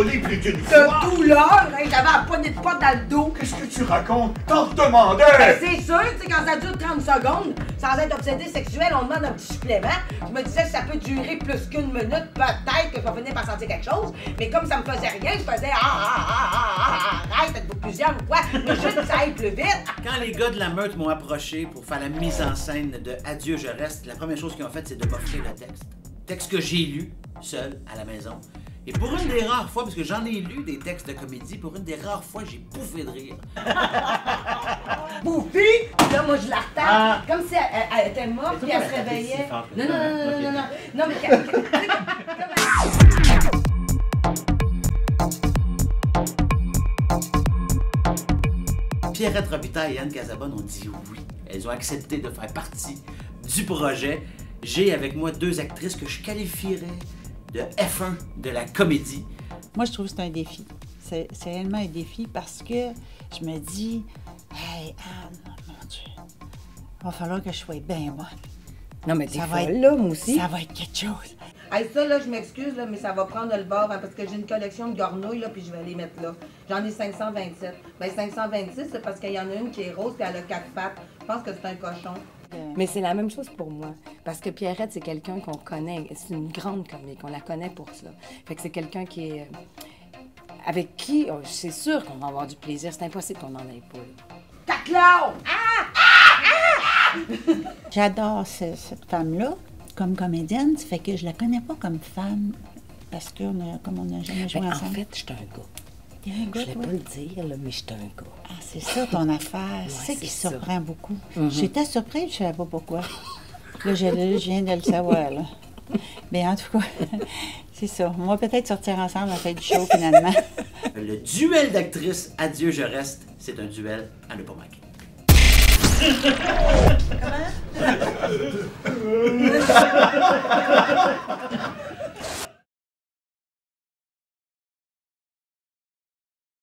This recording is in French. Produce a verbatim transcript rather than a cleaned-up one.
collé plus d'une De fois. douleur, hein, j'avais la poignée de porte dans le dos. Qu'est-ce que tu racontes? T'en redemandais! Ben, c'est sûr, tu sais, quand ça dure trente secondes, sans être obsédé sexuel, on demande un petit supplément. Je me disais que ça peut durer plus qu'une minute, peut-être que je vais finir par sentir quelque chose. Mais comme ça me faisait rien, je faisais ah ah ah ah ah ah, arrête, êtes-vous plusieurs ou quoi? Mais juste que ça aille plus vite. Quand les gars de la meute m'ont approché pour faire la mise en scène de Adieu, je reste, la première chose qu'ils ont faite, c'est de m'offrir le texte. Texte que j'ai lu, seul, à la maison. Et pour une des rares fois, parce que j'en ai lu des textes de comédie, pour une des rares fois, j'ai bouffé de rire. Bouffy! Là, moi, je la retape. Ah. Comme si elle, elle- elle était morte, puis elle se réveillait. Non, non, non, non, non, non, non. Non, mais... que- que- tu sais, comme- Pierrette Robitaille et Anne Casabonne ont dit oui. Elles ont accepté de faire partie du projet. J'ai avec moi deux actrices que je qualifierais de F un de la comédie. Moi, je trouve que c'est un défi. C'est c'est réellement un défi parce que je me dis, hey, Anne, mon Dieu, il va falloir que je sois bien bonne. Non, mais t'es Ça va folle, être- là, moi aussi. Ça va être quelque chose. Hey, ça, là, je m'excuse, là, mais ça va prendre le bord, hein, parce que j'ai une collection de gornouilles, là, puis je vais les mettre là. J'en ai cinq cent vingt-sept. Ben, cinq cent vingt-six, c'est parce qu'il y en a une qui est rose, puis elle a quatre pattes. Je pense que c'est un cochon. Mais c'est la même chose pour moi. Parce que Pierrette, c'est quelqu'un qu'on connaît. C'est une grande comique. On la connaît pour ça. Fait que c'est quelqu'un qui est... avec qui, oh, c'est sûr qu'on va avoir du plaisir. C'est impossible qu'on n'en ait pas. Là. Caclao! J'adore ce- cette femme-là comme comédienne, ça fait que je la connais pas comme femme parce que on a, comme on n'a jamais joué Ben, en ensemble. fait, je suis un gars. T'es un Je gars, voulais toi? pas le dire, là, mais je suis un gars. Ah, c'est ça ton affaire. c'est ça c'est qui ça. surprend beaucoup. J'étais surprise, je savais pas pourquoi. Là, je, là, je viens de le savoir, là. Mais en tout cas, c'est ça. On va peut-être sortir ensemble à faire du show, finalement. Le duel d'actrices Adieu, je reste, c'est un duel à ne pas manquer. Comment?